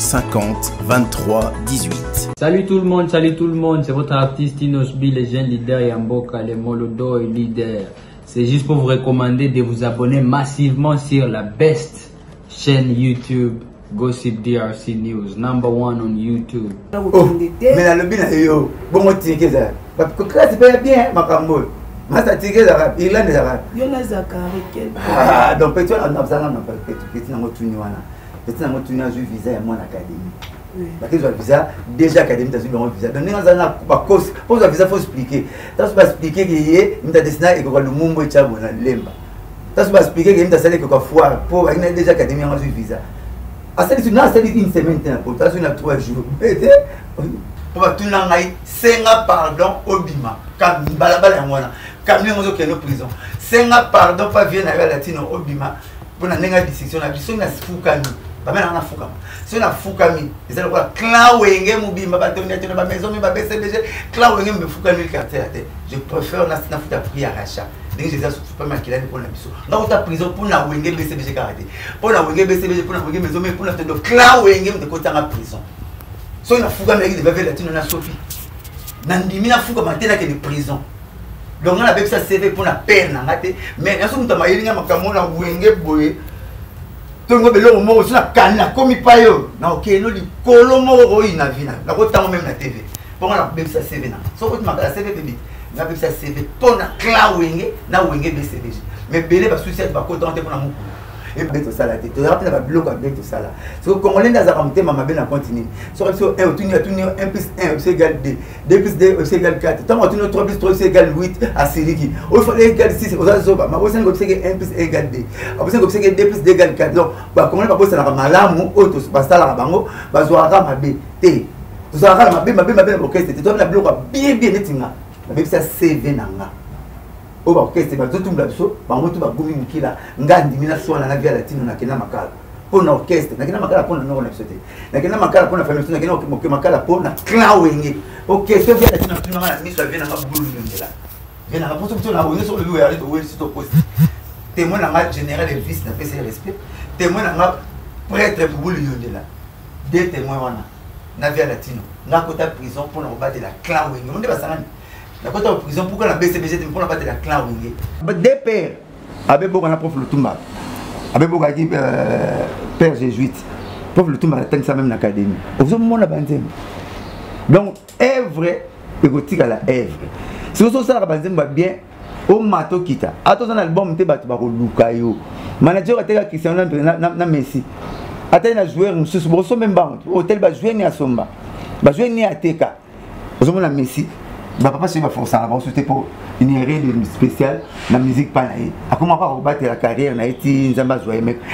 50 23 18. Salut tout le monde, c'est votre artiste Inosbi, le jeune leader Yamboka, le Molodo et leader. C'est juste pour vous recommander de vous abonner massivement sur la best chaîne YouTube Gossip DRC News, number 1 on YouTube. Oh, mais la lobby na yo, bon on tient que ça. Parce que c'est pas bien, ma cambo. Ma ça tient que ça, il a des arabes. Yo na Zakari quel. Ah, donc peut-être on a besoin de pas peut-être na motuni wana. Peut-être na motuni na ju visa ya mon académie. Parce que le visa déjà académie dans une visa. Donc nous avons pas cause, pour le visa faut expliquer. Tu peux expliquer que yé, nous avons dessiné et que le mumbo est chabo na lemba. Tu peux expliquer que nous avons salé que foire pour il a déjà académie en visa. Ah, c'est une semaine, pour ça, c'est 3 jours. On va tout l'engager, c'est un pardon au bima. Comme balabala mwana, comme nous sommes en prison. C'est un pardon pas bien à la latino au bima. Pour la négative décision, la vision n'a foukami. Pas même en foukami. Si on a foukami, c'est le quoi? Clan wenge mubima, batonia tu n'as maison, mais ba BCBG. Clan wenge me foukami le quartier. Je préfère la sinafuta prière à achat. Donc je suis pas mal qu'il a pour la mission. Dans ta prison pour la wenge BCBG karaté. Pour la wenge BCBG pour la wenge maison mais pour la de clan wenge de côté en prison. So na fuga mais il devait latino na Sophie. Nandimi na fuga matela que de prison. Donc on a avec ça CV pour la peine ngate mais na so mutama yelinga makamona wenge boye. Tongo belo mo so na kana komi payo. Na OK no li kolo mo ro ina vina. Na ko tango même na TV. Pour on a avec ça CV na. So ko makala CV bébé. Na avec ça CV pour na clan wenge na wenge BCBG. Mais belé ba souci ba ko tenter pour na mukulu. Et bien tout ça là, tu as un bloc avec tout ça là. C'est que Congolais dans la ramité, ma belle a continué. Sur 1 plus 1 c'est égal 2, 2 plus 2 c'est égal 4. Tant que 3 plus 3 c'est égal 8 à Siriki. Il faut égal 6, aux autres, ma voisin comme c'est 1 plus 1 égale 2. Après c'est que 2 plus 2 égale 4. Donc, Congolais pas ça la malamu, auto, pas ça la bango, bazoara ma B. T. Tout ça ma B, orchestre. Tu dois la bloc bien netinga. La B ça CV nanga. Au orchestre ba tout mbla biso ba moto ba gumi mukila ngandi mina swana na via latino na kena makala pour na orchestre na kena makala pour na no na bisote na kena makala pour na famille na kena makala pour na clan wenge orchestre via latino tuna na miso via na bulu nyongela via na pour tout na wenge sur le ya to we sito poste témoin na général de vice na PC respect témoin na prêtre pour bulu nyongela deux témoins wana na via latino na kota prison pour na battre la clan wenge on ba sangani. La côte en prison, pourquoi la BCBG ne prend pas de la clan wenge? Des pères, avec beaucoup de prof Lutumba, avec beaucoup de pères jésuites, prof Lutumba a ça même dans l'académie. Vous avez mon abandon. Donc, œuvre érotique à la œuvre. Si vous avez ça, la bien, au mato kita. Attention, l'album, tu vas te Lukayo. Manager a été là, Christian na Messi. Atteint un joueur, nous sommes même banque. Hôtel, va jouer ni à Somba. Va jouer ni à TK. Vous avez Messi. Papa c'est ma force là, c'était pour une règle spéciale la musique pas naïe. A comment pas rebattre la carrière na été nzamba joyeux mec.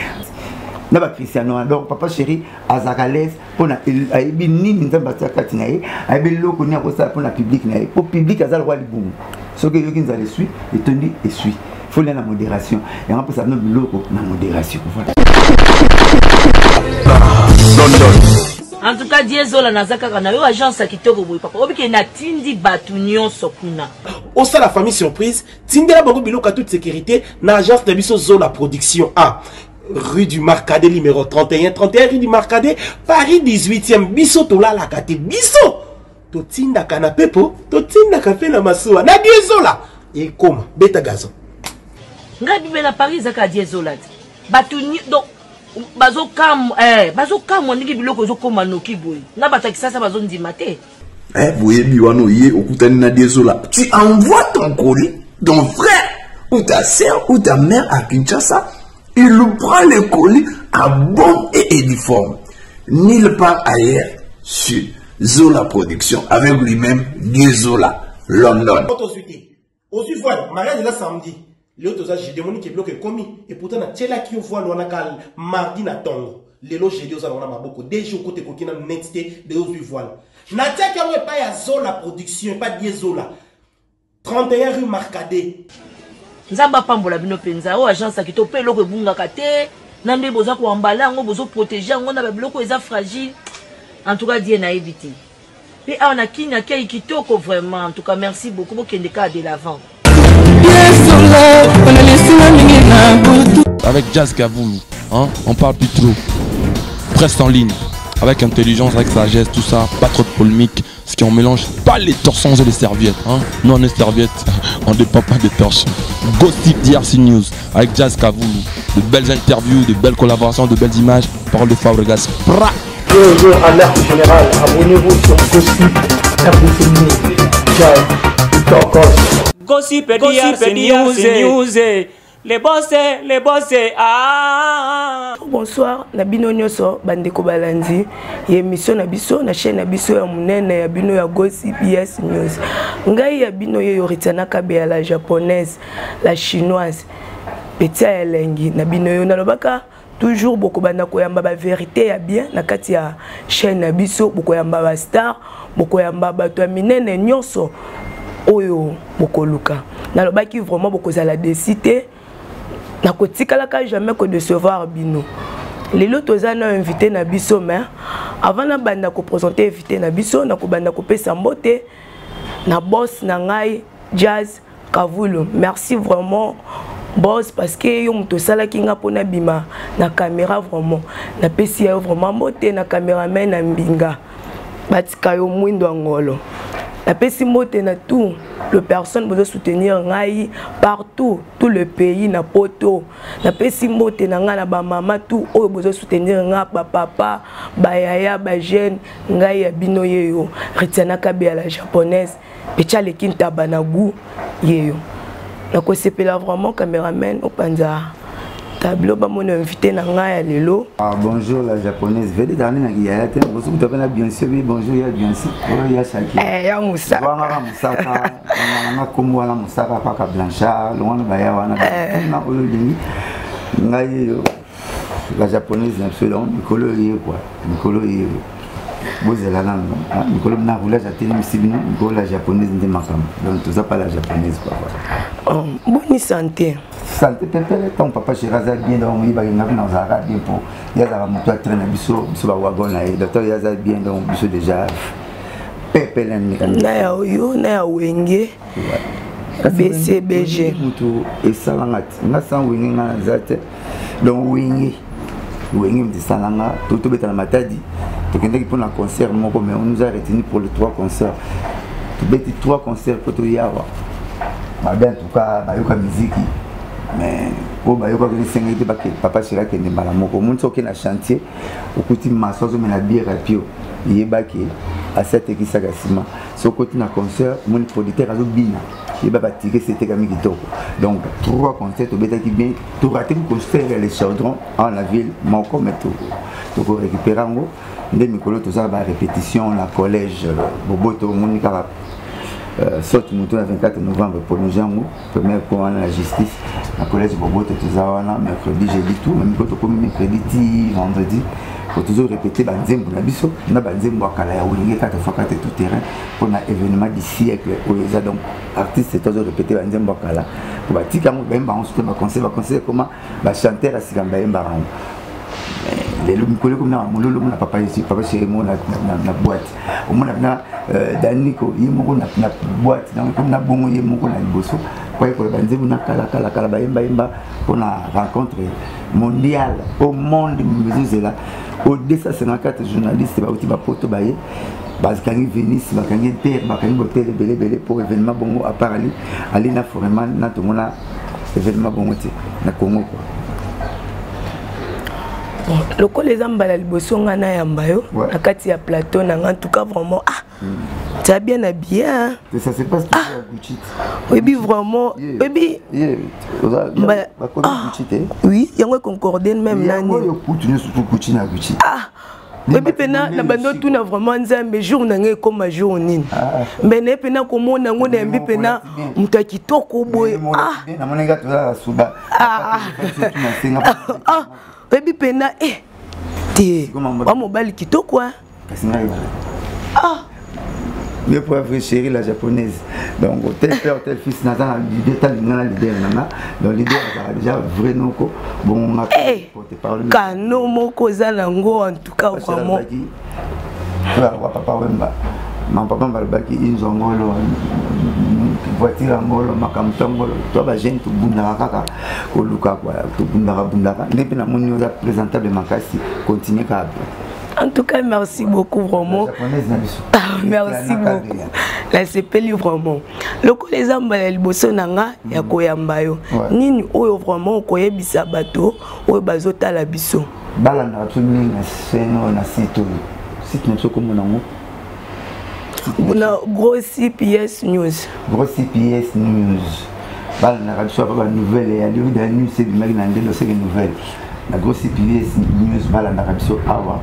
Na ba Cristiano donc papa chéri azakales pour na aibi nini nzamba tsakati naïe, aibi loko ni akosa pour na public naïe. Pour public azal roi libumu. Ce que yoki nzale suit et tenu et suit. Faut la modération. Et en plus ça donne loko na modération. Voilà. En tout cas, Diezola Nazaka kana yo agence kitoko boy papa. Obike na tindi batunyon sokuna. Au sein la famille surprise, tindela bango biloko toute sécurité na agence de biso Zola Production A. Rue du Marcadet numéro 31 rue du Marcadet, Paris 18e biso tola la kate biso. To tinda kana pepo, to tinda kafe na masuwa na Diezola. Et comme beta gazon. Ngabi be na Paris zaka Diezola. Batunyo donc bazo kam ndiki biloko zo koma noki boy na batakisa sa bazo ndima te boye biwano yé okutani na Diezola tu envoies ton colis ton frère ou ta sœur ou ta mère à Kinshasa il prend le colis à bon et uniforme nulle part ailleurs sur Zola Production avec lui-même Diezola London. Aussi voilà mariage là samedi. Les autres j'ai demandé que bloqué commis et pourtant na tela qui voit le nakal mardi na tongo les loges j'ai dit aux on a beaucoup déjà côté kokina netité de aux voile na tia qui on pas ya Zola Production pas Diezola 31 rue Marcadet nzamba pambola bino penza o agence ki to pe loko bunga kate nande boza ko embala ngo bozo protéger ngo na ba biloko eza fragile en tout cas die na éviter et on a kinya kei kitoko vraiment en tout cas merci beaucoup pour kende ka de l'avant. Avec Jazz Gavoum, hein, on parle plus trop. Reste en ligne. avec intelligence, avec sagesse, tout ça, pas trop de polémique. Ce qui on mélange pas les torsons et les serviettes. Hein. Nous on est serviettes, on dépend pas des torsons. Gossip DRC News avec Jazz Kavoulou. De belles interviews, de belles collaborations, de belles images. Parole de Fabregas. Bonjour, alerte générale. Abonnez-vous sur Gossip RDC News. Jazz, Gossip DRC News. Les boss, ah. Bonsoir, Nabino Nyoso, Bandeko Balandi. Émission Nabiso, na chaîne Nabiso ya munene ya bino ya Gossip DRC News. Ngai ya bino yo ritana kabe ya la japonaise, la chinoise. Petit ya lengi, Nabino yo nalobaka toujours beaucoup bana koyamba ba vérité ya bien na kati ya chaîne Nabiso, beaucoup yamba ba star, beaucoup yamba bato ya minene nyonso oyo bokoluka. Nalobaki vraiment beaucoup za la décité. Na kotikalaka jamais que décevoir bino. Lelo tozana invité na biso mais avant na banda ko présenter invité na biso na ko banda ko pesa mbote na boss na ngai Jazz Kavoulou. Merci vraiment boss parce que yo muto sala kinga pona bima na caméra vraiment na pesi yo vraiment mbote na cameraman na mbinga. Batika yo mwindo ngolo. La pesi mbote na tout le personne besoin soutenir ngai partout tout le pays na poto na pesi mbote na nga na ba mama tout o besoin soutenir nga papa ba yaya ba jeune ngai ya bino yeyo retiana kabe ya la japonaise pecha le kinta banagu yeyo na ko sepela vraiment cameraman au panza tableau ba mon invité na nga ya lelo. Bonjour la japonaise vede dani na ya te bosu kutapena bien sûr bonjour ya bien sûr ya Shaki ya Musaka wana Musaka na komwa na Musaka paka Blanchard lwana baya wana na olodini ngai la japonaise na selon Nicolo ye quoi Nicolo ye bozela na Nicolo na roulage à télé misibino Nicolo la japonaise ndi makam donc tout ça pas la japonaise quoi. Bonne santé. Santé pépé ton papa Chiraza bien donc il va y avoir dans la bien pour il y a la moto traîner biso ba wagon là docteur Yaza bien donc biso déjà pépé na ya yo na ya wenge BCBG moto et salangati na sans wenge na zate donc wenge me salanga tout beta na matadi to kende pour un concert moko mais on nous a retenu pour les 3 concerts to beti 3 concerts pour to yawa ba bien en tout cas ba yoka musique mais au bayo ko ni ba ke papa sera ke ni bala moko mun soki na chantier okuti maso zo mena bière pio yeba ke a cette ekisa gasima so koti na concert mon producteur azo bina yeba ba tirer c'était comme kitoko donc 3 concerts to beta ki bien to rater le concert les chaudrons en la ville moko meto to ko récupérer ngo ndé mikolo to za ba répétition la collège boboto monika saute le 24 novembre pour nous gens première pour la justice la collège Boboto Tuzawana mercredi jeudi tout même quand on mercredi vendredi faut toujours répéter banzembo na biso na banzembo akala ya wingi 4 fois 4 tout terrain pour un événement du siècle oza donc artiste c'est toujours répéter banzembo akala pour batika mo bemba on se conseil comment ba chanter à sikamba emba les lumikole comme na mololo na papa ici papa chez moi na boîte au moins na daniko yimoko na boîte donc comme na bongo yimoko na liboso quoi pour banzembo na kala ba emba pour la rencontre mondiale au monde mais là au 254 journalistes ba uti ba poto baye bakangi Venise bakangi terre bakangi hôtel belé pour événement bongo à part ali na vraiment na tout mona événement bongo na Congo quoi. Le les ambala liboso nga na yamba yo na kati ya plateau na en tout cas vraiment tu as bien habillé hein. Ça se passe toujours à Gucci. Oui vraiment oui oui yango concordé même nani yo continue surtout Gucci na Gucci et puis pena na bando tout na vraiment nzambe jour na ngai comme jour nini mais ne pena komona ngo na mbi pena muta kitoko boy na monenga to la suba Baby pena te wa mobile kitoko mais pour avoir chéri la japonaise donc tel père tel fils Nathan l'idée na l'idée nana donc l'idée déjà vrai noko bon on a pour te parler kano moko za nango en tout cas vraiment papa wemba mon papa balbaki inzongolo voiture ngolo makamtongolo to ba jeune to bunda kaka ko luka kwa to bunda ndepena moni oza présentable makasi continuer ka En tout cas, merci beaucoup vraiment. Merci beaucoup. La CPL vraiment. Le les amba liboso nanga ya koyamba yo. Nini oyo vraiment koyebisa bato oyo bazota la biso. Bala na tuni na seno na site na comme nango. Na gros CPS News. Gros CPS News. Bala na radio ba nouvelle ya lui dans news c'est du mec na ndelo c'est une nouvelle. La gros CPS News bala na radio awa.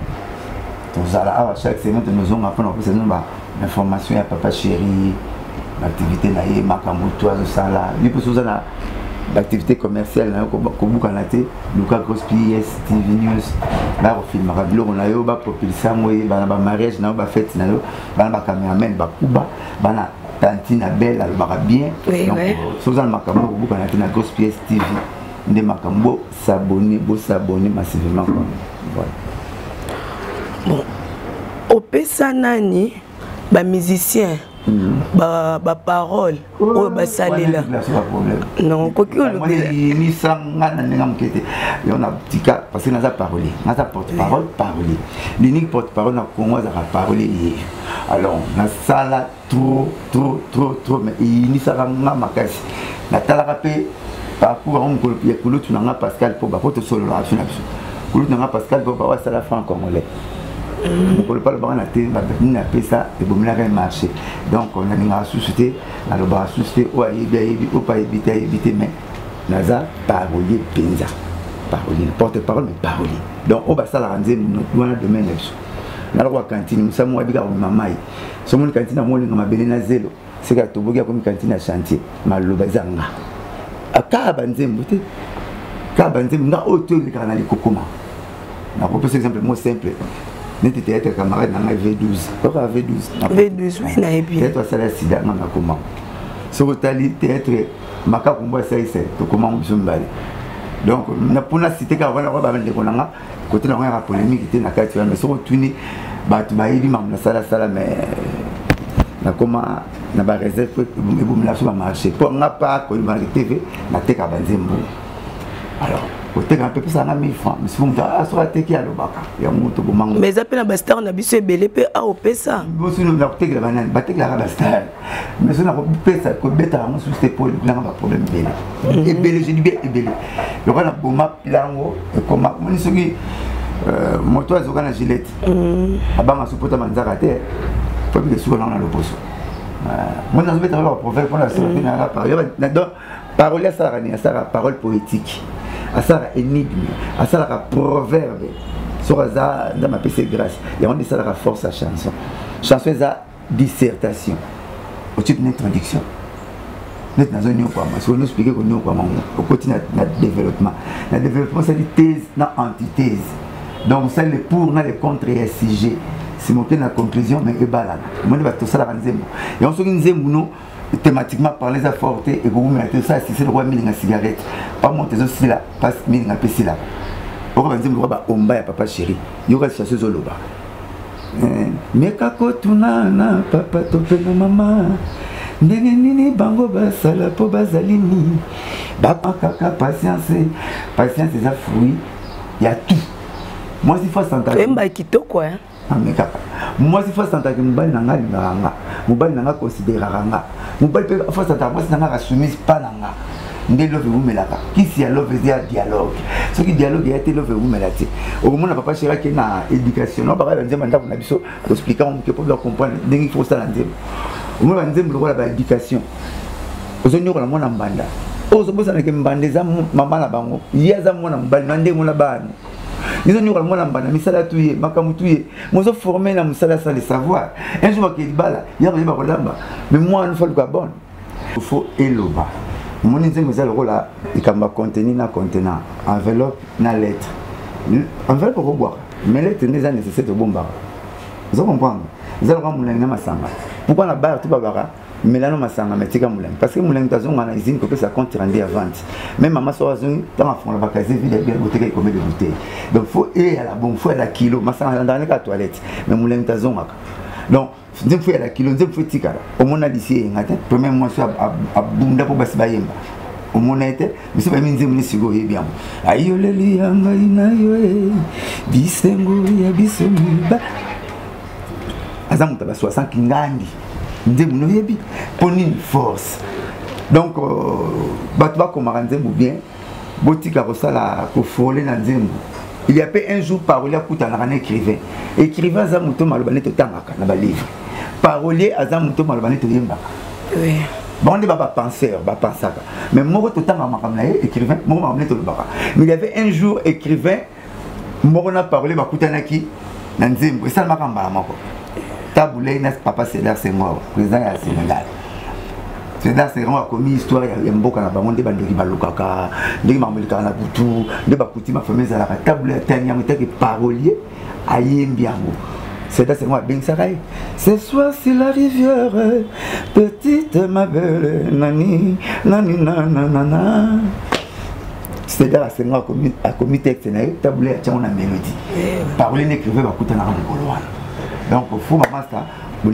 Chaque semaine, nous avons appris l'information à Papa Chéri, l'activité naïe, Makamoto, Sala. Il peut se l'activité commerciale, comme Kanate, Lucas Grospie, TV News, là, on filme, on a eu un propulsé, un mariage, un fête, un caméraman, un Kuba, un tantine belle, elle va bien. Donc, Suzanne un Makambo, Kanate, un Grospie TV, des Makambo, s'abonner massivement. Voilà. Bon, au pesa nani ba musicien ba parole o ba salela non koki o le ni sanga na ngam kete on a tika parce que naza parler naza porte-parole parler l'unique porte-parole na Congo za parler alors na sala trop mais ni sanga makasi na talaka pe parcours on ko ya kulo tunanga Pascal po ba poto solo la fina biso kulo tunanga Pascal po ba sala franc congolais. On ne peut pas le voir ça et bon marché. Donc on a une société, on a une société où il faut pas éviter mais naza parolier penza parolier porte-parole mais parolier. Donc on va ça la rendre nous on a demain là-dessus. Na la cantine nous sommes habitués à mamai. Sommes une cantine à moi le mabele na zéro. C'est que tu vois comme cantine à chantier maloba zanga. Akaba nzembo te. Kaba nzembo na hôtel le canal kokoma. Na propose exemple moi simple. N'était théâtre camarade dans V12. Pourquoi V12 V12, oui, n'a bien. Théâtre ça la sida na comment. Sur le théâtre maka kumba ça c'est comment on se bat. Donc na pour la cité car voilà ba bande konanga côté na la polémique était na kati mais sur tuni ba tu ba yidi mam na sala mais na comment na ba réserve pour me la sur marché pour n'a pas ko ba TV na te ka banzembo. Alors côté un peu plus à 1000 francs mais si vous me dites ah soit teki à l'obaka ya muto bomango mais appelle la bastar na biso belé pe a opesa bo sino na teki la banane batek la bastar mais sino na pesa ko beta mo sur cette pole na ba problème belé et belé je dis bien et belé le kana boma plango comme mon soki moto azoka na gilette abanga supporta manzaka te faut que sur na le poso moi na beta la proverbe pour la sortie na parole parole ça parole poétique à ça énigme à ça la proverbe sur ça dans ma PC grâce et on dit ça la force à chanson ça dissertation au titre d'une introduction net dans un nouveau quoi parce que nous expliquer que nous quoi au côté notre développement c'est une thèse na antithèse donc ça le pour na le contre et sujet c'est monter la conclusion mais et balade moi va tout ça la nzembo et on se nzembo nous thématiquement parler à forte et vous mettez ça si c'est le roi mille cigarette pas monter aussi là passe mille na pesi là pour que vous ba omba ya papa chéri yo ka chercher zoloba mais kako tuna na papa to pe na mama ndenge nini bango basala po bazalini ba kaka patience c'est un fruit il y a tout moi si faut s'entendre mba kitoko hein moi si faut s'entendre mobali nanga linganga mobali nanga considéranga mobali pe faut s'entendre moi nanga assumise pas nanga ndé love vous melaka qui si love dia dialogue ce qui dialogue ya te love vous melati au moment na papa chéri qui na éducation non pas nzemba ndako na biso expliquer on que pour comprendre ndenge faut ça nzemba au moment nzemba ko la éducation ozonyo ko na mona mbanda ozobosa na ke mbande za mama na bango yaza mona mbali na ndenge mona bana ils ont eu le monde en bas, mais ça l'a tué, makamoutué. Moi, je formé dans ça sans le savoir. Un jour, il y a il y a mais moi, il faut le Gabon. Il faut éloba. Mon insigne, c'est le rôle là, il y a contenu dans contenant, enveloppe, dans lettre. Enveloppe pour boire, mais lettre n'est pas nécessaire de bombarder. Vous comprenez? Vous allez voir mon linge massanga. Pourquoi la barre tout babara? Mais là non massanga, mais tika moulin. Parce que moulin t'as on a usine que ça compte rendre à vente. Même maman soit dans la fond la vacances vide bien bouteille comme de bouteilles. Donc faut et à la bonne fois à la kilo, massanga dans la toilette. Mais moulin t'as on donc nous faut à la kilo, nous faut tika. Au moins ici ngaté, premier mois à bunda pour basi bayemba. au monete biso ba minze muni sigo yebi yango ayoleli yanga inayo bisengo ya biso miba aza muta ba 60 ngandi nze muno yebi poni force donc bato ba komaka nzembo bien botika kosala kofole na nzembo. Il y a un jour parolier à un écrivain. Écrivain aza muto malobane to tangaka na ba livre. Parolier aza muto malobane to yemba. Oui. Bon des baba penseur, ba pensaka. Mais moko to tanga makam na écrivain, moko malobane to baba. Mais il y avait un jour écrivain moko na parolier ba kutanaki na nzembo. Ça makamba mako. Taboulé na papa Cédar Senghor, président ya Sénégal. Cédar Senghor a commis histoire ya mboka na bango nde bandeki balukaka ndeki mameleka na butu nde bakuti mafamille za la table tanya mutaki parolier ayembi yango. Cédar Senghor bengisaka ye ce soir c'est la rivière petite ma belle nani nani nanana. Cédar Senghor a commis texte na table ya tchana mélodie parolier n'écrivait bakuta na mokolo wana. Donc faut maman ça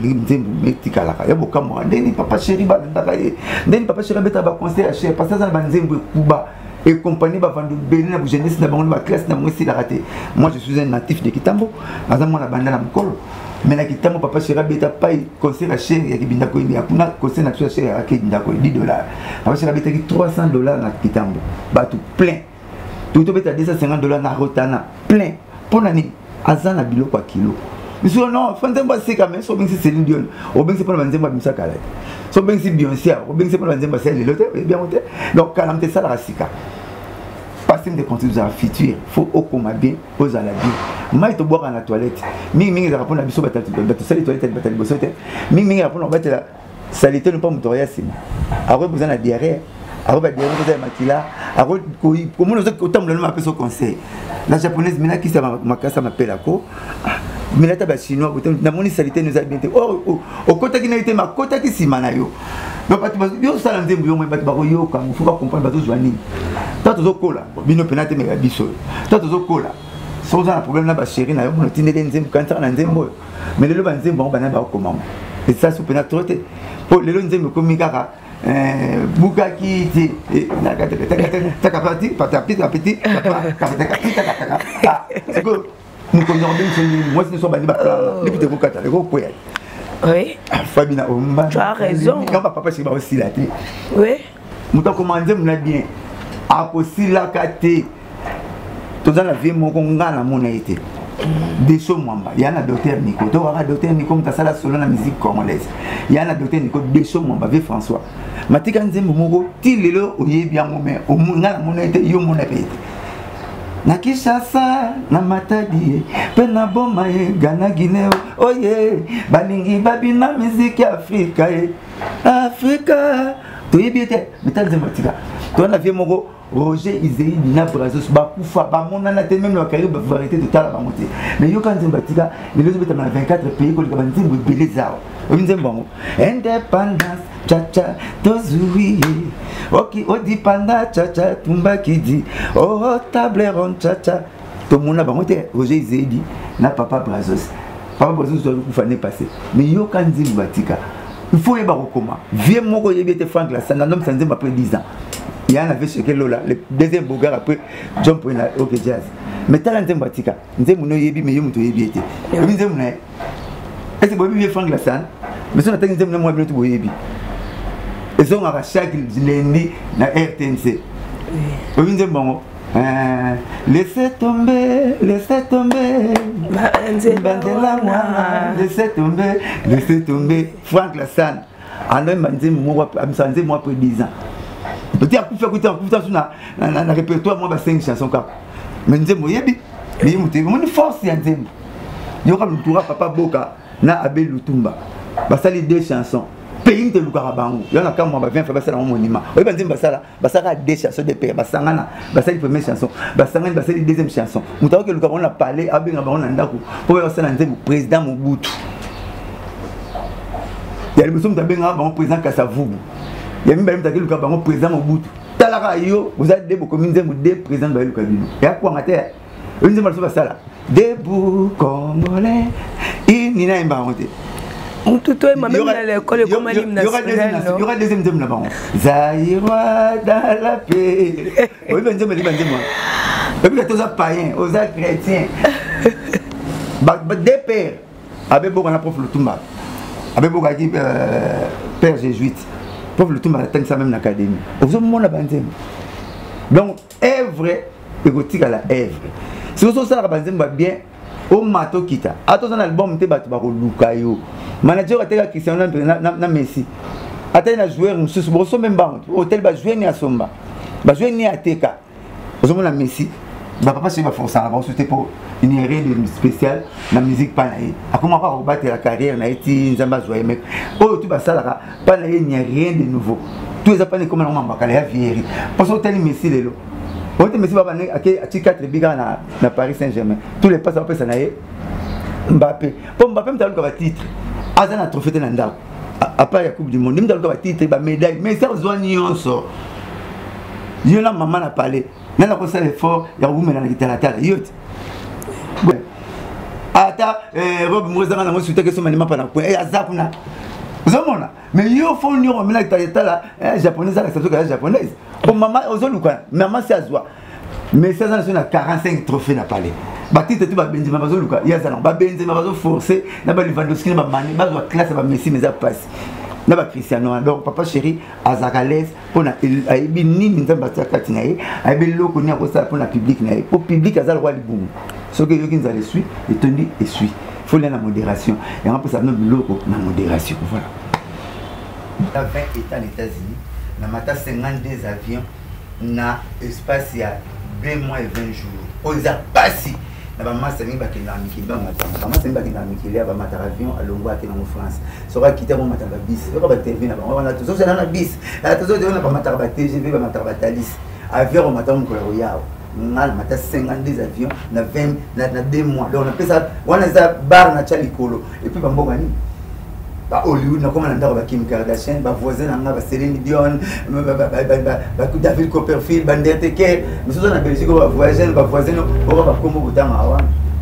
papa chéri ndeni papa chéri beta ba conseil à cher parce que ça ba nzembo kuba et compagnie ba vandu beni na jeunesse na bango ba classe na mwesi la raté. Moi je suis un natif de Kitambo aza mwana banda na mkolo mais na Kitambo papa chéri beta paye conseil à cher ya kibinda ko ni akuna conseil na cher ya kibinda ko $10. Papa chéri beta ki $300 na Kitambo ba tout plein tout beta $250 na rotana plein pour nani azana biloko a kilo. Monsieur non, Fanzemba c'est quand même, so bien c'est Céline Dion, ou bien c'est pas Fanzemba Moussa Kala, so bien c'est Beyoncé, ou bien c'est pas Fanzemba c'est l'autre, bien monté. Donc quand on te ça la rasika, passer de continuer à futur, faut au coma bien, aux à la bien. Moi te boire à la toilette, ming ming répondre à biso batal, batal salir toilette, batal bossote, ming ming répondre batal la salité ne pas motoria c'est. Après besoin la diarrhée, après diarrhée besoin makila, après comment nous autres autant le nom appelle son conseil. La japonaise mina qui ça ma casa m'appelle à quoi? Mais là, les Chinois, la municipalité nous a bien dit, oh, au côté qui n'a été ma côté qui s'y manayo. Donc, yo ça l'en dit, yo quand il faut pas comprendre bateau joigné. Toi tu cola, bino penate mais biso. Toi tu cola. Sans un problème là, chérie, na yo on tinde les nzembo quand na nzembo. Mais le nzembo bana ba comment. Et ça sous penate trop. Pour le nzembo comme kaka Bukaki ti na kata takapati patapiti apiti c'est que nous connaissons moi ce ne sont pas des bâtards depuis que vous cataloguez vous pouvez oui Fabina Omba tu as raison on va pas passer par aussi la tête oui nous t'en commander mon bien à aussi la kate tout dans la vie mon conga na mon été des choses mwamba il y a un docteur Nico to waka docteur Nico mtasala solo na musique congolaise il y a un docteur Nico des choses mwamba ve François matika nzembo moko ti lelo oyebi yango mais au mona mon été yo mona pete na Kinshasa na Matadi pe na boma e Ghana Guinée oye balingi babina musique Afrika Afrika to yebiete metanze matika to na vie moko Roger Izei na Brazos bakufa ba mona na te même la carrière ba variété totale ba monter mais yo quand batika les autres dans 24 pays ko ka nzembo beleza o nzembo indépendance cha tozui ok odipanda cha tumba kidi oh table ronde cha to mona ba monter Roger Izei na papa Brazos doit vous faire passer mais yo quand nzembo batika il faut y avoir comment vieux moko yebete Frank la ça n'homme sans après 10 ans. Il y en avait chez Kelola, le deuxième bougard après John Poina, ok jazz. Mais t'as l'antenne batika, nous sommes yebi, mais nous sommes yebi. Nous sommes est-ce que vous avez Frank Lassan? Mais si on attend, nous sommes moins bien tout yebi. Et ça, on a chaque lundi na RTNC. Nous sommes bon. Laissez tomber, laissez tomber. Laissez tomber. Frank Lassan. Alors, moi après 10 ans. Peut-être que vous avez un répertoire, moi, 5 chansons. Mais nous avons une force. Nous avons Papa Boka, na Abel Lutumba. Nous avons 2 chansons. Pays de Lukarabango. Il y a un moi, je viens faire ça dans mon monument. Oui, je vais faire ça. 2 chansons de paix. Basangana, basali première chanson. Basangana, basali deuxième chanson. Nous avons que Lukaron a parlé, Abel Nabango, pour faire ça dans le président Mobutu. Il y a le besoin de président Kassavou. Il y a même le président Mobutu. Talarayo, vous avez des communes des présidents de Lukabino. Et à quoi en terre? Une de ça là. Debout Congolais, il n'y a pas inventé. Mututo est même à l'école comme un hymne national. Il y aura deuxième thème là-bas. Zaïra dans la paix. Oui, ben dis-moi. Et puis tous les païens, aux chrétiens. Des pères. Avec beaucoup de prof le Toumba. Avec beaucoup de pères jésuites. Prof le Toumba atteint ça même dans l'académie. Vous avez mon abandon. Donc, œuvre érotique à la œuvre. Si vous avez ça, va bien. Au mato kita. Attention à l'album, tu vas te lukayo. Manager a été Cristiano na Messi. Atteint un joueur, monsieur, vous même pas. Hôtel va jouer ni à Somba. Va jouer ni à Teka. Vous avez Messi. Va pas se forcer à avoir c'était pour une rien de spécial la musique pas naïe. À comment pas rebattre la carrière na été nzamba joyeux mec. Oh tu vas ça là pas naïe ni rien de nouveau. Tous les appels comme on m'a bakala ya vieillerie. Parce que tel Messi les lo. On te Messi va venir à 4 biga na Paris Saint-Germain. Tous les passes après ça naïe. Mbappé. Pour Mbappé m'ta le titre. Azan a trophée na ndako. À part la Coupe du monde, m'ta le titre ba médaille. Mais ça besoin nyonso. Yona maman a parlé. N'a pas fait l'effort, il y a vous maintenant qui la terre. Ata Rob Mourzana na souhaité que son manima pas na point. Et azapuna. Vous avez là. Mais yo faut nous remettre la tête là, japonaise la statue japonaise. Pour maman ozoluka, maman c'est azwa. Mais ça ça na 45 trophées na palais. Batite tu ba Benzema bazoluka, ya ça non, ba Benzema bazo forcer, na ba Lewandowski na ba Mané, ba classe ba Messi mais ça passe. Na ba Cristiano donc papa chéri azakales pona aibi nini nzamba tsakati naye aibi loko ni akosa pona public naye pour public azal roi libumu ce que yoki nzale suit et tenu et suit faut la modération et on peut ça no loko na modération voilà la 20 états aux États-Unis na mata 52 avions na espace ya 2 mois et 20 jours aux apasi na ba massa ni ba kina mikili ba mata ba massa ni ba kina mikili ba mata avion alongwa ke na France sera quitter mon mata ba bis ba ba TV na ba on tous ça na bis tous on ba mata ba TGV ba mata ba Thalys avion mata mon ko yao ngal mata 52 avions na 20 na 2 mois donc on appelle ça on a ça bar na chalikolo et puis ba mbonga ni ba Hollywood na comme na ba Kim Kardashian ba voisin na ba Céline Dion ba David Copperfield ba Ndeteke mais ça na Belgique ba voisin ba Kombo Butama awa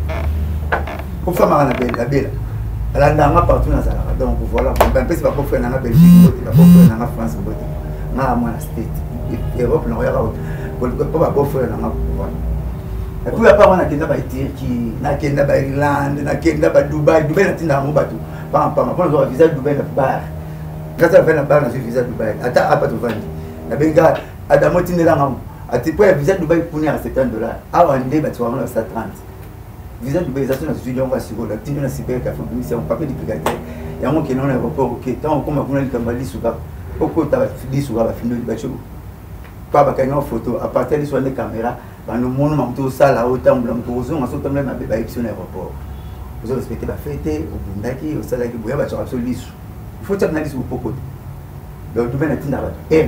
ko fama na belle la ndanga partout na ça donc voilà on peut pas faire na Belgique ba faire na France na moi na state Europe na ya ko ba faire na voilà et puis après on a kenda ba Turquie na kenda ba Irlande na kenda ba Dubai na tinda mo batu pas le visa de Dubaï bar quand ça fait la bar dans le visa de Dubaï attends à pas te vendre la benga adamo tinela ngam ati pour visa de Dubaï pour à $70 à Rwanda bah tu vas avoir ça 30 visa de Dubaï ça c'est une étudiant va sur la tinona cyber café c'est un papier diplomatique et on qui non l'aéroport OK tant comme on a le kambali souba pourquoi tu vas dit souba va finir le bateau pas ba kanya photo à partir de sur les caméras dans le monde tout ça là autant blanc pour on s'entend même avec sur l'aéroport vous respectez la fête, au Bundaki, au Salaki, vous avez absolument il faut que vous ayez un peu de donc, vous avez un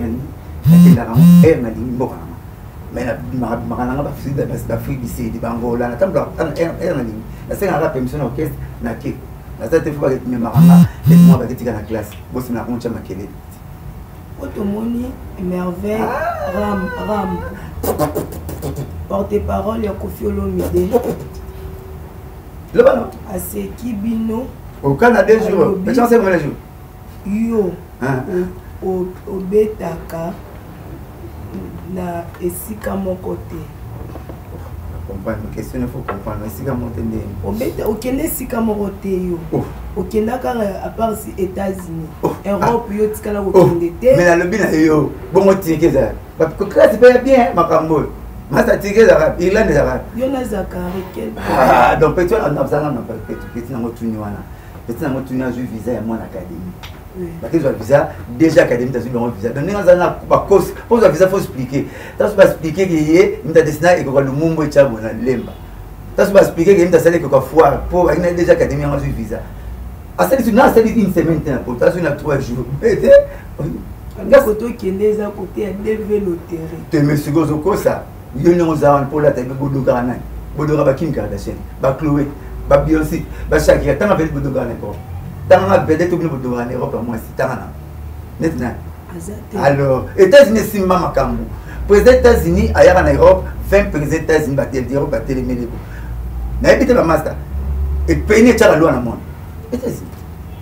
peu mais la marana va faire d'Afrique ici, du Bangola, la table, la scène arabe, permission orchestre, n'a que la tête fois avec mes marana, et moi, avec la classe, vous savez, on tient ma kélé. Otomoni, merveille, ram, porte-parole, il y a Kofi Olomide. Le ballon. À ce qui bino. Au Canada, jours. Mais tu sais, moi, les jours. Yo. Au Betaka. Na esika mon côté. Comprendre, ma question, il faut comprendre. Esika mon côté. Au Betaka, au Kenya, esika mon côté. Au Kenya, à part les États-Unis. Europe, yo, tika la au Kenya. Mais la lobby, yo. Bon, on tient que ça. Parce que là, c'est pas bien, ma cambo. Masa tigé arabe, Irlande arabe. Yona Zakari quel. Ah, donc peut-être on a besoin d'un petit na motuni wana. Petit na motuni a eu visa à mon académie. Parce que le visa déjà académie t'as eu le visa. Donc nous avons pas cause, pour le visa faut expliquer. T'as pas expliquer que yé, m'ta dessiné et que le mumbo et chabo na lemba. T'as pas expliquer que m'ta salé que foire pour il a déjà académie on a eu visa. À cette une semaine pour t'as eu 3 jours. La photo qui est déjà côté à lever le terrain. Tu me suis gozo ça. Yo nous avons pour la tête Bodo Garana, Bodo Kim Kardashian, ba Chloé, ba Beyoncé, ba Shakira, tant avec Bodo Garana quoi. Tant avec tout le Bodo Garana Europe moi c'est tant là. Maintenant. Alors, États-Unis c'est mama Kambu. Président États-Unis ailleurs en Europe, 20 présidents États-Unis ba dire ba téléméné. Na habite ba master. Et pays n'est pas la loi dans le monde. États-Unis.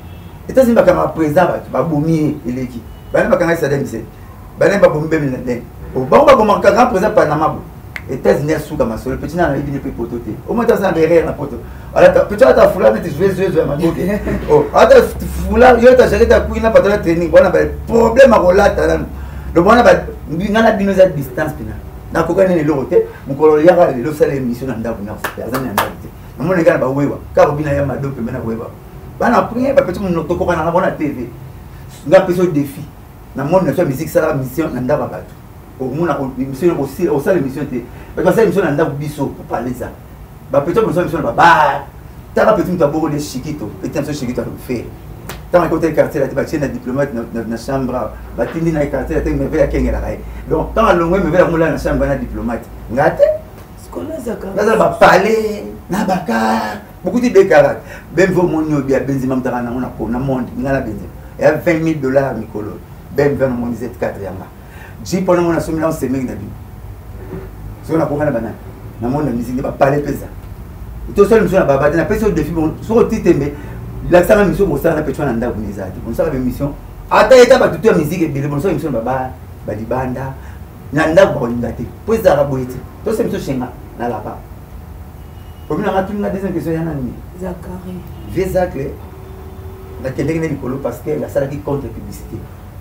États-Unis bakanga président ba bomi eleki. Bana bakanga Saddam Hussein. Bana ba bomi Ben Laden. Au ba ba bomaka grand président Panama. États-Unis souka masolo petit na ibini pe pototé. Au moins ça derrière la poto. Alors petit ata fula meti jouer ma doke. Oh, ata fula yo ta géré ta kuina patala training. Bona ba problème a rolata là. Le bona ba ngana bino za distance pina. Na kokane ne lote, mukolo yaka le sala émission na ndaku na azana na ndaku. Namona ngana ba wewa. Ka bina ya madope mena wewa. Bana prier ba petit mon toko na bona TV. Nga peso défi. Na monde na musique ça la mission na ndaba batu. Au monde mission aussi au sala émission té. Parce que ça émission na ndaku biso pour parler ça. Ba petit mon mission ba. Ta petit mon taboro de chiquito. Petit un chiquito à faire. Dans le côté quartier, tu vas chez un diplomate dans la chambre, tu vas dans le quartier, tu vas vers Kenya. Donc, quand on me vers la chambre, un diplomate. Regardez. Ce qu'on a, ça va parler, Nabaka, beaucoup de décalage. Ben, vous m'ont dit, Benzima, on a monde, il y a 20 000 $, Nicolo. Ben, vers mon Z4 Yama. J'ai pour le moment, on a semé Nabi. Si on a compris la banane, on a musique, on va parler pesant. Tout seul, nous sommes à Babadi, on a fait ce défi, sur le titre, mais. La salle mission pour ça na petwa na ndaku nizaki. On sala mission. Ata eta ba tutu ya musique ebele bon sala mission baba balibanda. Na ndaku ba ndate. Po ezara boyeti. To se mission shenga na la pa. Pour nous na tuna deuxième question ya nani? Zakari. Vezacle. La kelenge ni kolo parce que la salle qui contre publicité.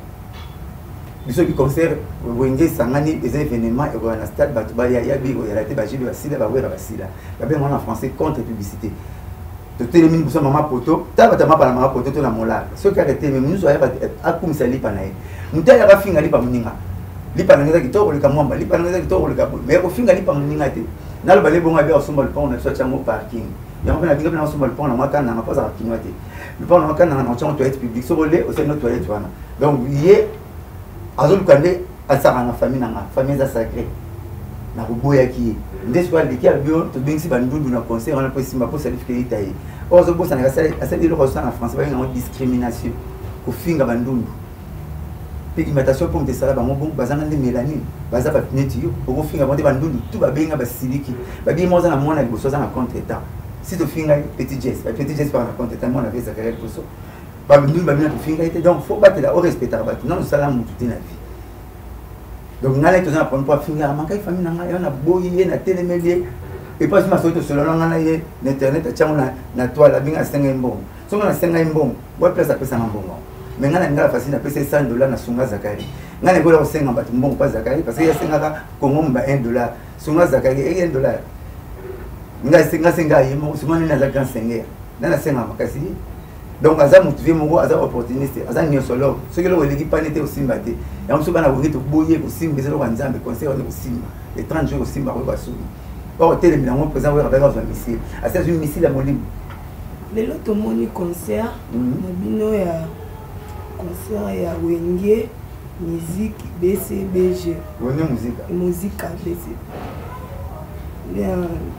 Biso qui concert wenge sangani des événements et na stade batuba ya bigo ya raté ba jibe ba sila ba wera ba sila. Ba ben en français contre publicité. Tu es pour maman poto, tu as maman poto, tu as mola. Ce qui a été, mais nous sommes à comme ça, l'ipanaï. Nous avons fait finir l'ipamouninga. L'ipanaï qui tord le camamba, l'ipanaï qui tord le cabo. Mais au final, l'ipamouninga était. N'a le balai bon à bien au sommet le pont, on a sorti un parking. Il y a un peu de sommet le pont, on a marqué un pas à quinoité. Le pont, on a marqué un toilette publique, sur le lait, au sein de notre toilette. Donc, il y a un autre candidat à sa famille sacrée. Na ruboya ki ndeswa leki albio to bengisi bandundu na concert on a pas simba pour certificat tayi ozo bossa na kasala asali le rosa en France ba une discrimination ko finga bandundu pigmentation pour te sala ba mo bon bazanga de mélanine baza ba pineti yo ko finga ba bandundu tout ba benga ba siliki ba bi moza na mona liboso za na contre temps si to finga petit geste par na contre temps mona avec ça carré poso ba bandundu ba bina to finga était donc faut battre la au respecter ba non sala mutu te na vie. Donc, nous allons pour finir à manquer famille, on a boyé, on a télémélié. Et pas si ma soeur sur l'internet, on a toile, on a 5 bon. Si on a 5 bon, on va placer à ça un bon. Mais on a une facile à payer $100 dans Sunga Zakari. On a un 5 bon, pas Zakari, parce qu'il y a 5 comme $1. Sunga Zakari, et $1. On a 5 souvent on a 5 on a 5 donc aza motivé mongo aza opportuniste aza nyosolo ce que le leki panete osimba te ya msoba na wongi to boye ko simba zelo nzambe conseil on ko simba et 30 jours osimba ko basumi or tele bilango présent wa avec un missile asa une missile à molim lelo to moni concert na bino ya concert ya wenge musique BCBG wenge musique BC ya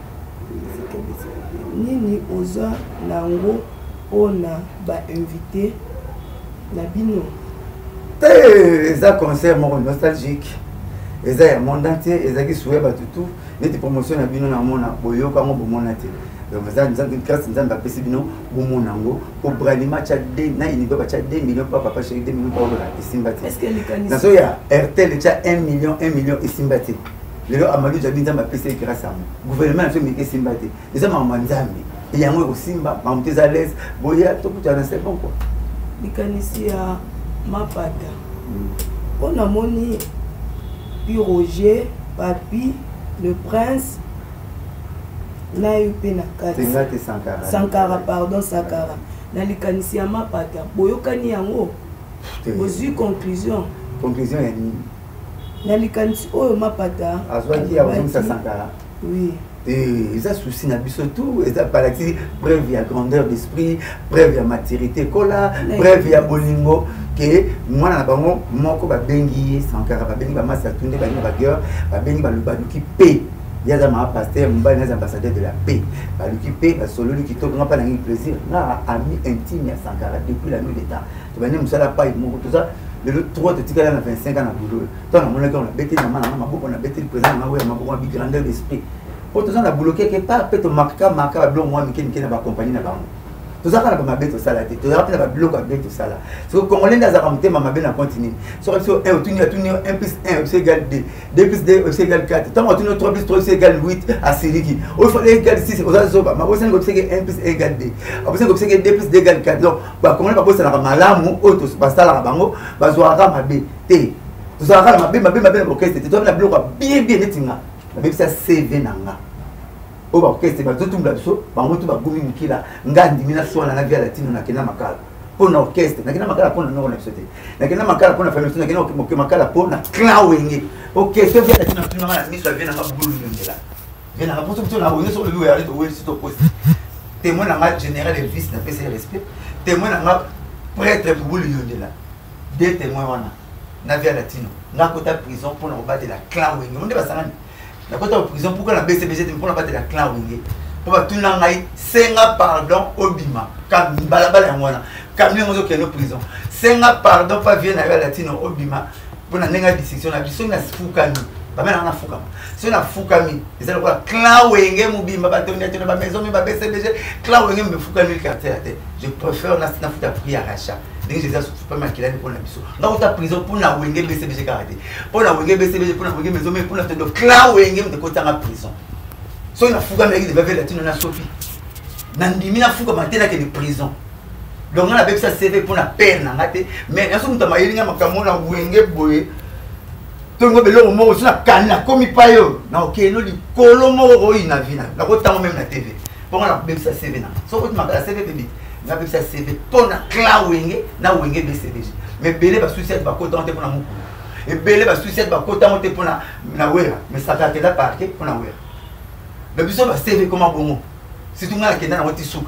nini oza nango on a invité la bino. C'est un concert nostalgique. C'est un monde entier. C'est qui souhaite tout. Les promotions na bino na mona boyo kango bomonate. Donc ça nous a une classe nous a passé bino bomonango pour bralima cha de na inigo ba cha 2 millions papa chéri 2 millions pour la simbati. Est-ce que les canistes? Na so ya RTL cha 1 million et simbati. Le Amadou Jabi Nzamba passé grâce à moi. Gouvernement a fait mais simbati. Les hommes en Nzambi. Il y a un peu de simba, mais on est à l'aise. Boya, tout le monde c'est bon quoi. Les canistes à Mapata. On a moni puis Roger, Papi, le prince, Naïpe Nakati. Sankara, pardon, Sankara. Dans les canistes à Mapata. Boyo Kani Yango. Aux conclusion. Conclusion est ni. Dans les canistes, oh Mapata. Azwaki a besoin de Sankara. Oui. Et ça souci na biso tout et ça par bref il y a grandeur d'esprit bref il y a maturité kola bref il y a bolingo que moi na bango moko ba bengi Sankara ba bengi ba masa tunde ba ni ba gueur ba bengi ba luki paix il y a ma pasteur mba les ambassadeurs de la paix ba luki paix ba solo luki to nga pas na plaisir na ami intime ya Sankara depuis la nuit des temps to ba ni musala pa moko tout ça le 3 de tika na 25 ans na boulot toi na mona on a bêté na mama maboko on a bêté le président na ouais maboko bi grandeur d'esprit. Pour tout ça, on a bloqué quelque part, peut-être marquer blanc, moi, mais qui n'a pas accompagné là-bas. Tout ça, on a ma bête au salade. Tout ça, on a ma bloc à bête au salade. Si vous Congolais, dans la ramité, ma bête en continue. Si vous avez 1 plus 1 c'est égal 2. 2 plus 2 c'est égal 4. Tant que 3 plus 3 c'est égal 8 à Siriki. Au fond, égal 6. Vous avez ma bête c'est 1 plus 1 égale 2. Après, c'est 2 plus 2 égale 4. Donc, comment on va faire malamu, auto, basta la bango, bazoara ma bête. Tout ça, ma bête, orchestre. Tu dois la bloc bien, bien, netinga. Ma bête, c'est CV nanga. Au orchestre ba tout la biso ba moto ba gumi mukila ngandi mina swana na via latino na kena makala pona orchestre na kena makala pona no na biso te na kena makala pona famille na kena ke makala pona clan wenge orchestre via latino prima na miso via na bulu ndela via na poto to na wenge so le ya to wele sito poste témoin na général de vice na PC respect témoin na prêtre bulu ndela deux témoins wana na via latino na kota prison pona obate la clan wenge monde ba sangani la côté de prison pourquoi la BCBG pour la battre la clan wingé pour pas tout n'engager senga pardon obima comme balabala ya mwana comme les gens qui sont en prison senga pardon pas vient avec latino obima pour na nenga discussion na biso na fukami ba mena na fukami so na fukami c'est le clan wingé mobima ba to na ba maison mais ba BCBG clan wingé me fukami le quartier je préfère na futa prière achat. Je ne sais pas si je pour la biso. Dans ta prison pour la wenge BCBG karaté. Pour la wenge BCBG pour la wenge maison mais pour la tête de clan wenge de côté en prison. So il a fouga mais il devait latino na Sophie. Nandimi na fouga maintenant que de prison. Donc on a fait ça CV pour la peine na ngate mais na so mutama yelinga makamo na wenge boye. Tongo belo mo so na kana komi payo. Na okeno li kolomo ro ina vina. Na ko tango même na TV. Pour on a fait ça CV na. So ko tuma la CV bébé. Na bebisa CV pour na clan wenge na wenge BCBG mais belé ba suicide ba kota monter pour na muku et belé ba suicide ba kota monter pour na wera mais ça va te la parquer pour na wera le biso ba CV comment bongo si tout ngala kenda na oti suka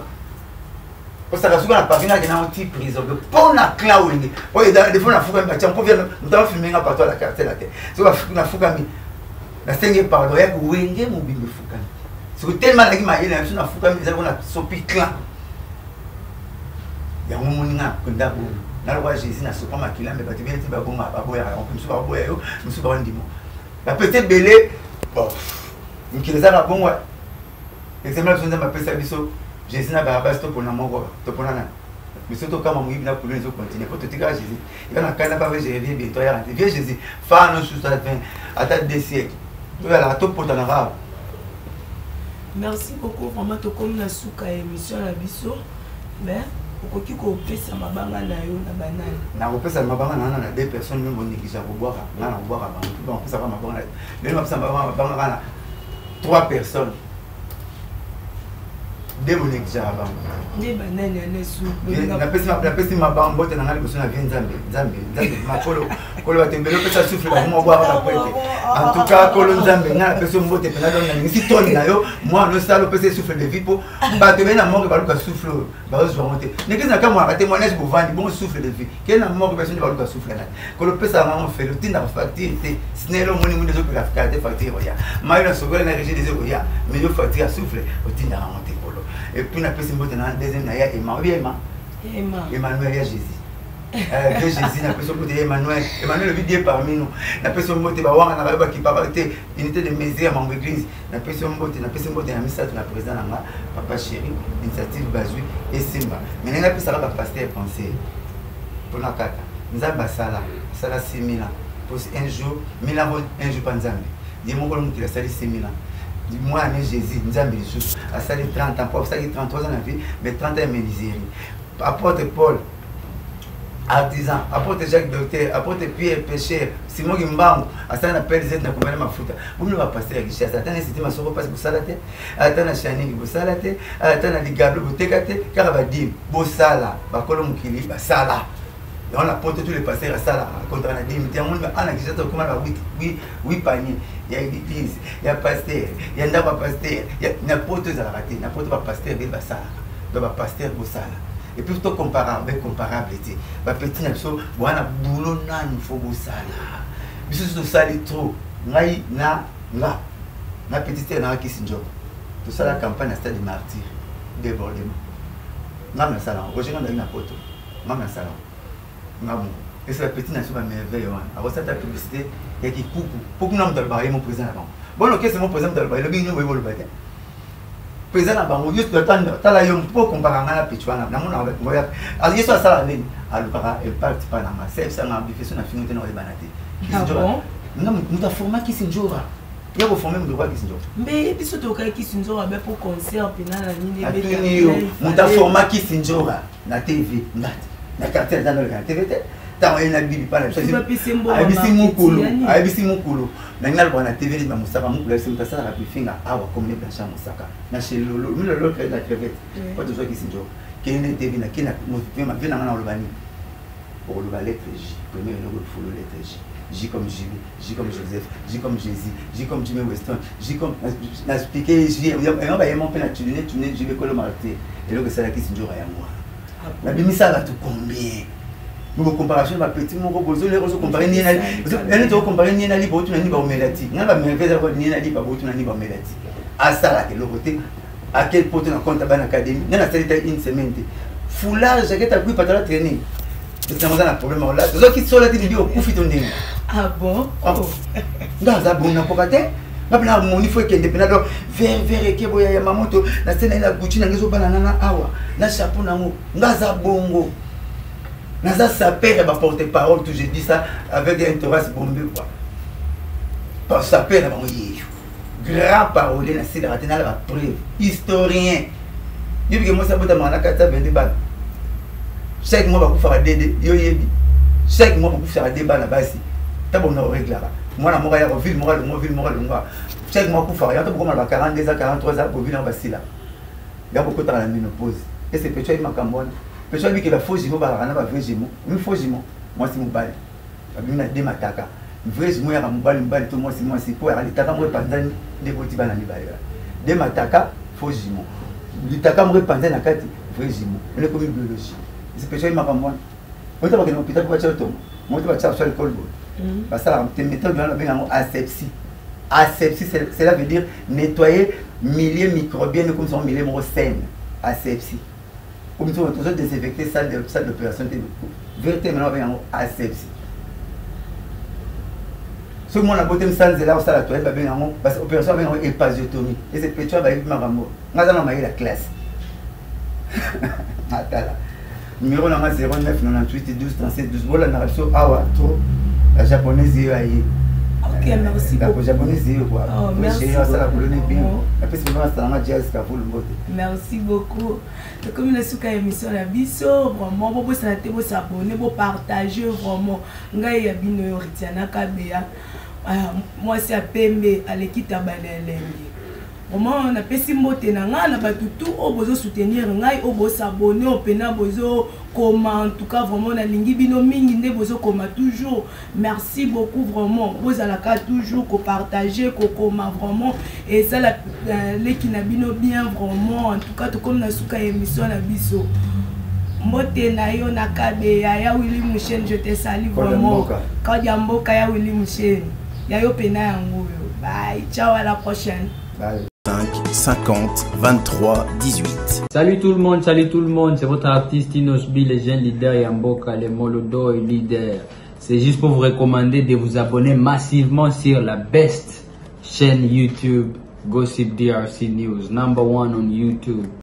parce que suka na parquer na kenda oti prison pour na clan wenge o ida de fona fuka ba tiampo vient dans filmer nga partout la carte la tête so ba na fuka mi na senge pardon ya wenge mo bimbe fuka so tellement la ki ma ile na fuka mi za na sopi clan ya moninga kunda bo na roi Jésus na sopa makila mais ba tibeli ba bonga ba boya on peut pas boya yo musu ba ndimo la peut-être belé bon nkileza na bongo exemple sonza ma pesa biso Jésus na ba basto pour na mongo to pona na biso to kama muibi na kulu zo continuer pour te tika Jésus il va na kana ba je reviens bientôt ya rentré vieux Jésus fa no sous ça 20 à ta 2 siècles to ya la to pota na rao. Merci beaucoup vraiment to comme na suka émission la biso mais okoki kopesa mabanga na yo na banani na kopesa mabanga na deux personnes même on néglige ko boire na boire ba on pesa ba mabanga même pesa mabanga na 3 personnes de mon néglige ba ne banani na su na pesa mabanga bote na ngali ko na vient nzambe makolo kolo batembelo pesa souffle ba mo boire ba kwete en tout cas kolo nzambe na pesa mbote pena don na ngi toni na yo moi no salo pesa souffle de vie po ba te na mort ba luka souffle ba zo monter ngi na kama ka témoignage bo vandi bon souffle de vie ke na mort personne ba luka souffle na kolo pesa na mo fait le tinda facture te snelo moni moni zo la facture facture ya mai na sogola na régie des ya mais yo facture souffle o tinda na monter kolo et puis na pesa mbote na deuxième na ya Emmanuel ya Jésus Jésus na personne côté Emmanuel le vidéo parmi nous na personne moté ba wanga na ba ki parité unité de mesure à mon église na personne moté na misa na président na papa chéri initiative bazui et simba mais na personne ba pasteur penser pour la kata nzamba sala 6000 pour un jour 1000 un jour panzambe di mon kolon ki la sali 6000 du mois année Jésus nzambe lisusu a sali 30 ans pour ça qui 33 ans la vie mais 30 ans misère apôtre Paul artisan, apôtre Jacques docteur, apôtre Pierre pécheur, Simon Gimbambo, asana appelle Z na kumana mafuta. Vous ne va passer avec Richard. Atana c'était ma soro passe pour salate. Atana chani pour salate. Atana ligablo pour tekate. Car va dire bosala, ba kolom kili ba sala. Et on a porté tous les pasteurs à sala contre la dîme. Tiens on a qui s'attend comme la oui panier. Il y a l'église, il y a pasteur, il y a ndaba pasteur, il y a n'importe où à rater, n'importe où pasteur ba sala. Donc ba pasteur bosala. Et puis tout comparable était ba petit naso bwana boulot nani faut bosala biso tout ça les trop ngai na petite na kisinjo tout ça la campagne à stade de martyr débordement ngam na sala ojenga na poto ngam na sala ngam et c'est la petite naso ba merveille wana a ça ta publicité et qui coucou pour que nous dans le baril mon président avant bon OK c'est mon président dans le baril le bien nous le bâtir président na bango juste le temps tala yo mpo comparanga na pichwana na mona avec moi alors yeso sala nini alukaka elle parti pas na ma c'est ça na bifeso na finité na banate ngam muta forma kisinjora ya ko former muta kisinjora mais biso to ka kisinjora be pour concert pena na nini be muta forma kisinjora na TV ngati na cartel dans le TV tant il na bibi pas abisi mukulu na ngala bwana TV ni musaka mukulu c'est muta sala bifinga awa comme les blanchard musaka na chez lolo que la crevette pas de joie kisinjora kene TV na kina mutema vina ngana olobani pour le lettre J premier logo pour le lettre J J comme Julie, J comme Joseph, J comme Jésus, J comme Jimmy Weston, J comme n'a expliqué J et on va y mon peine à tuner je vais coller marquer et là que ça là qui se joue à moi la bimi ça va tout combien nous comparaison ma petit mon robot les choses comparer ni na elle te comparer ni na li pour tout na ni ba omelati na ba me faire ni na li ba pour tout na ni ba omelati à ça là que le côté à quel point on compte ban académie na ça une semaine foulage jaquette à couper pas la training c'est un problème là ceux qui sont là tu dis au coup fit on dit ah bon dans ça bon na pokate babla mon il faut que indépendant vers ke boya ya mamoto na sena ina gucci na ngezo bana na awa na chapeau na mo ngaza bongo naza saper ba porter parole tout je dis ça avec un terrasse bombé quoi par saper na mo grand parolier na sida ratena la preuve historien depuis que moi ça bota mana kata 22 balles chaque mois va faire des yo yebi chaque mois va faire des balles na basi tabo na règle là moi na moka ya ville moral moi chaque mois pour faire ya to comme na 42 ans 43 ans pour vivre en basi là il y a beaucoup de temps la ménopause et c'est peut-être makambone peut-être que la faux jimo ba na ba vrai jimo une faux jimo moi c'est mon bal abina de mataka vrai jimo ya mbali to moi c'est pour aller taka moi panzani de boti bana ni baila de mataka faux jimo litaka moi panzani na kati vrai jimo le comme biologie c'est peut-être makambone on t'a pas que l'hôpital pour acheter moi tu vas chercher le colbo parce que la méthode dans la asepsie asepsie cela veut dire nettoyer milieu microbien comme son milieu saine asepsie comme tu vas désinfecter salle d'opération vérité maintenant avec asepsie ce moment la beauté salle c'est là où ça la toilette va bien parce que opération avec épasiotomie et c'est peut-être va vivre maman on a dans la classe attends numéro 09 98 12 37 12 voilà na radio awa to la japonaise ayi ok merci beaucoup la japonaise quoi merci ça la colonie bien après c'est vraiment ça na jazz ka vous le mot merci beaucoup comme la suka émission la biso vraiment bo ça te bo s'abonner bo partager vraiment ngai ya bino ritiana kabea moi c'est Pembe à l'équipe tabalelenge comment on a pesi mbote na nga na batutu o bozo soutenir ngai o bo s'abonner o pena bozo comment en tout cas vraiment na lingi bino mingi nde bozo koma toujours merci beaucoup vraiment vous allez toujours ko partager ko koma vraiment et ça la l'équipe na bino bien vraiment en tout cas tout comme na suka émission na biso mbote na yo na kabe ya Willy Mouchen je te salue vraiment quand ya mboka ya Willy Mouchen ya yo pena yango bye ciao à la prochaine bye 5 50 23 18. Salut tout le monde, c'est votre artiste Inosbi, les jeunes leaders Yamboka, les Molodo et leaders. C'est juste pour vous recommander de vous abonner massivement sur la best chaîne YouTube, Gossip DRC News, #1 on YouTube.